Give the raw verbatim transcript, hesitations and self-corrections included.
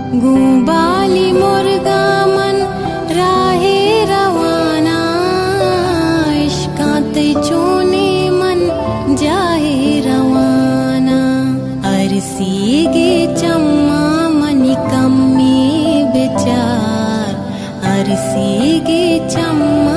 गुबाली मुर्गा मन राहे रवाना इश्कात चोने मन जाहे रवाना अरसीगे चम्मा मनी कम्मी बेचार अरसीगे चम्मा